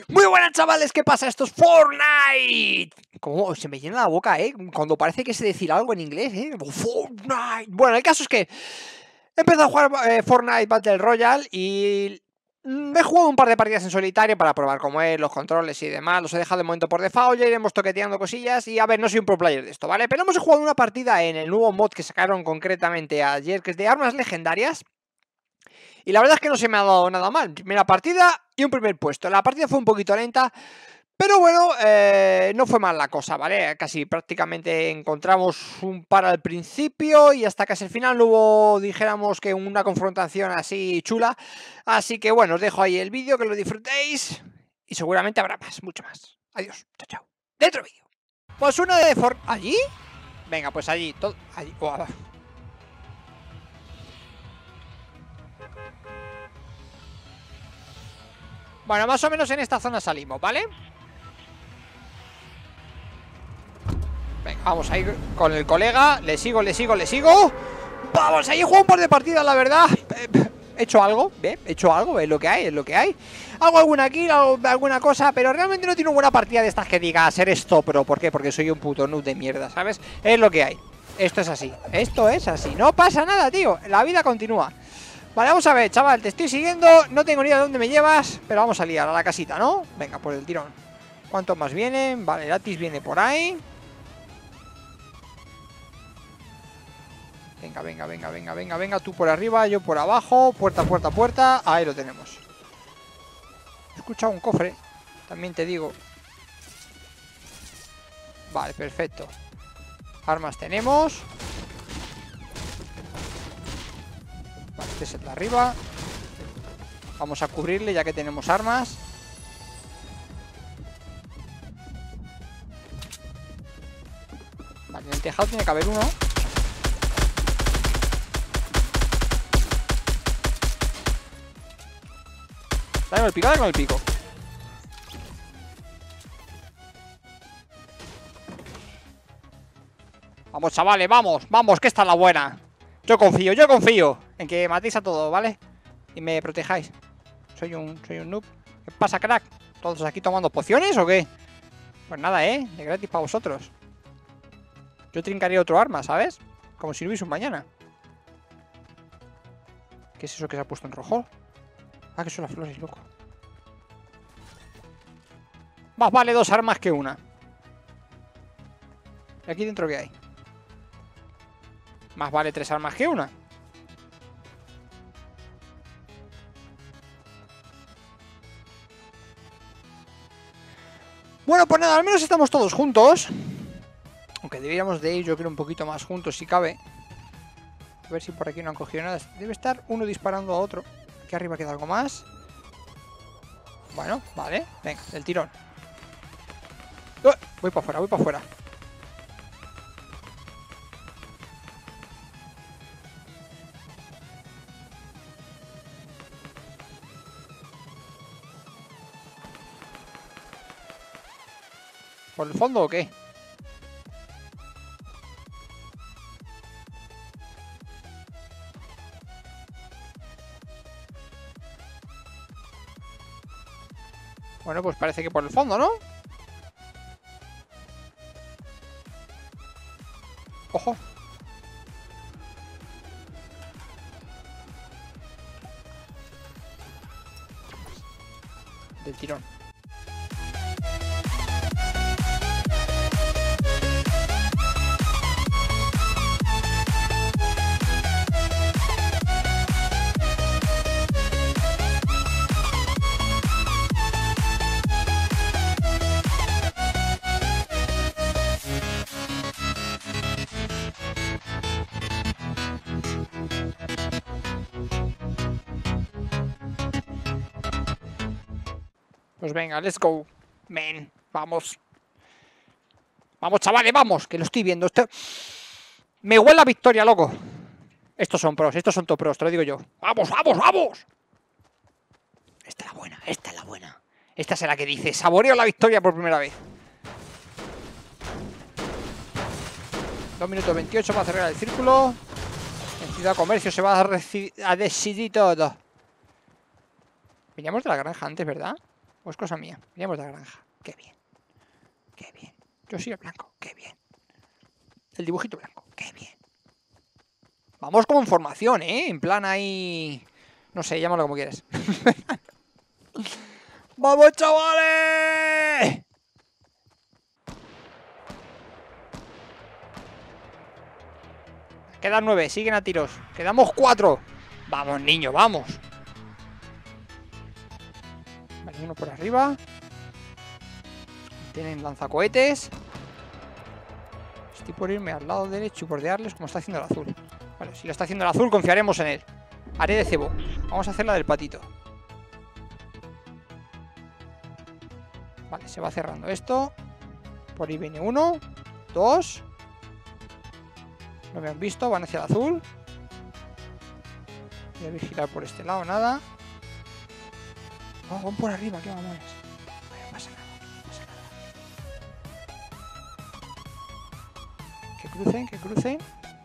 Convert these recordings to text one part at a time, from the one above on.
Muy buenas, chavales, ¿qué pasa? Esto es Fortnite. Como se me llena la boca, cuando parece que sé decir algo en inglés, Fortnite. Bueno, el caso es que he empezado a jugar Fortnite Battle Royale y he jugado un par de partidas en solitario para probar cómo es, los controles y demás. Los he dejado de momento por default, ya iremos toqueteando cosillas. Y a ver, no soy un pro player de esto, ¿vale? Pero hemos jugado una partida en el nuevo mod que sacaron concretamente ayer, que es de armas legendarias. Y la verdad es que no se me ha dado nada mal. Primera partida y un primer puesto. La partida fue un poquito lenta, pero bueno, no fue mal la cosa, ¿vale? Casi prácticamente encontramos un par al principio y hasta casi el final no hubo, dijéramos, que una confrontación así chula. Así que bueno, os dejo ahí el vídeo, que lo disfrutéis y seguramente habrá más, mucho más. Adiós, chao, chao. Dentro vídeo. Pues uno de ¿allí? Venga, pues allí, todo allí. Bueno, más o menos en esta zona salimos, ¿vale? Venga, vamos a ir con el colega. Le sigo. Vamos, ahí juego un par de partidas, la verdad. He hecho algo, ¿ve? He hecho algo, es lo que hay, Hago alguna kill, alguna cosa, pero realmente no tengo una buena partida de estas que diga ser esto, pero ¿por qué? Porque soy un puto noob de mierda, ¿sabes? Es lo que hay. Esto es así, no pasa nada, tío. La vida continúa. Vale, vamos a ver, chaval, te estoy siguiendo. No tengo ni idea de dónde me llevas, pero vamos a liar a la casita, ¿no? Venga, por el tirón. ¿Cuántos más vienen? Vale, Latis viene por ahí. Venga, tú por arriba, yo por abajo. Puerta. Ahí lo tenemos. He escuchado un cofre, también te digo. Vale, perfecto. Armas tenemos. Vale, este es el de arriba. Vamos a cubrirle ya que tenemos armas. Vale, en el tejado tiene que haber uno. Dale con el pico, Vamos, chavales, vamos, que esta es la buena. Yo confío en que matéis a todos, ¿vale? Y me protejáis. Soy un noob. ¿Qué pasa, crack? ¿Todos aquí tomando pociones o qué? Pues nada, de gratis para vosotros. Yo trincaría otro arma, ¿sabes? Como si no hubiese un mañana. ¿Qué es eso que se ha puesto en rojo? Ah, que son las flores, loco. Más vale dos armas que una. ¿Y aquí dentro qué hay? Más vale tres armas que una. Bueno, pues nada, al menos estamos todos juntos. Aunque deberíamos de ir, yo creo, un poquito más juntos si cabe. A ver si por aquí no han cogido nada. Debe estar uno disparando a otro. Aquí arriba queda algo más. Bueno, vale. Venga, del tirón. Voy para afuera. ¿Por el fondo o qué? Bueno, pues parece que por el fondo, ¿no? Ojo. Del tirón. Pues venga, let's go, men. Vamos. Vamos, chavales, vamos. Que lo estoy viendo. Me huele a victoria, loco. Estos son pros, estos son top pros, te lo digo yo. ¡Vamos! Esta es la buena. Esta es la que dice, saboreo la victoria por primera vez. 2 minutos 28 para cerrar el círculo. En Ciudad Comercio se va a decidir todo. Veníamos de la granja antes, ¿verdad? O es cosa mía. Miremos de la granja. Qué bien. Qué bien. Yo soy el blanco. Qué bien. El dibujito blanco. Qué bien. Vamos como en formación, ¿eh? En plan ahí... No sé, llámalo como quieras. ¡Vamos, chavales! Quedan 9, siguen a tiros. Quedamos 4. Vamos, niño, vamos. Vale, uno por arriba. Tienen lanzacohetes. Estoy por irme al lado derecho y bordearles como está haciendo el azul. Vale, si lo está haciendo el azul, confiaremos en él. Haré de cebo. Vamos a hacer la del patito. Vale, se va cerrando esto. Por ahí viene 1, 2. No me han visto, van hacia el azul. Voy a vigilar por este lado, nada. Oh, van por arriba, qué mamones. Vale, no pasa nada, no pasa nada. Que crucen, que crucen.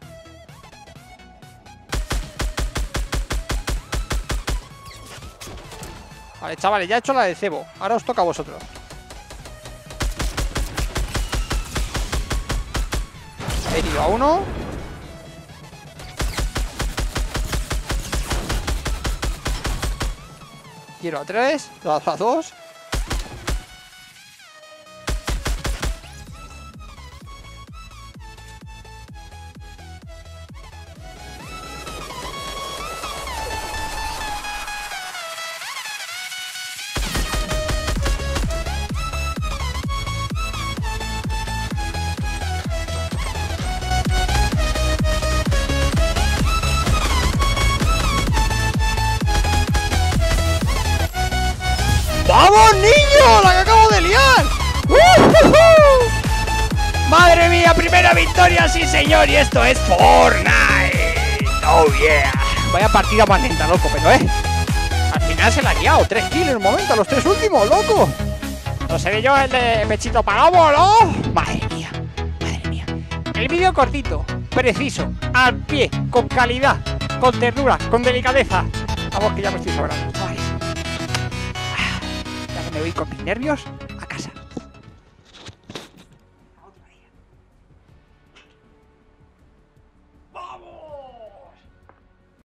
Vale, chavales, ya he hecho la de cebo. Ahora os toca a vosotros. He herido a 1. Quiero a 3. A 2. ¡Vamos, niño! ¡La que acabo de liar! ¡Madre mía! Primera victoria, sí señor. Y esto es Fortnite. ¡Oh, yeah! Vaya partida más lenta, loco, pero al final se la ha liado. 3 kills en un momento, los 3 últimos, loco. No seré yo el de pechito palomo, ¿no? Madre mía, madre mía. El vídeo cortito, preciso, al pie, con calidad, con ternura, con delicadeza. Vamos, que ya me estoy sobrando. Ay. Ya que me voy con mis nervios.